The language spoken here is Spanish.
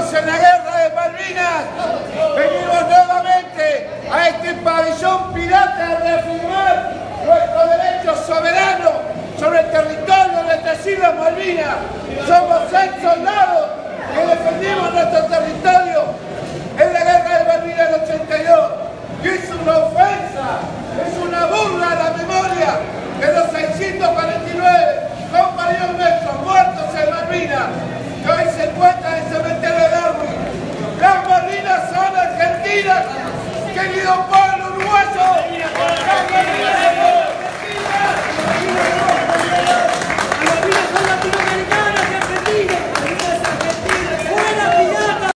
Venimos en la guerra de Malvinas, venimos nuevamente a este pabellón pirata a reafirmar nuestro derecho soberano sobre el territorio de nuestras Islas Malvinas. Somos 6 soldados que defendimos nuestro territorio en la guerra de Malvinas del 82. Y es una ofensa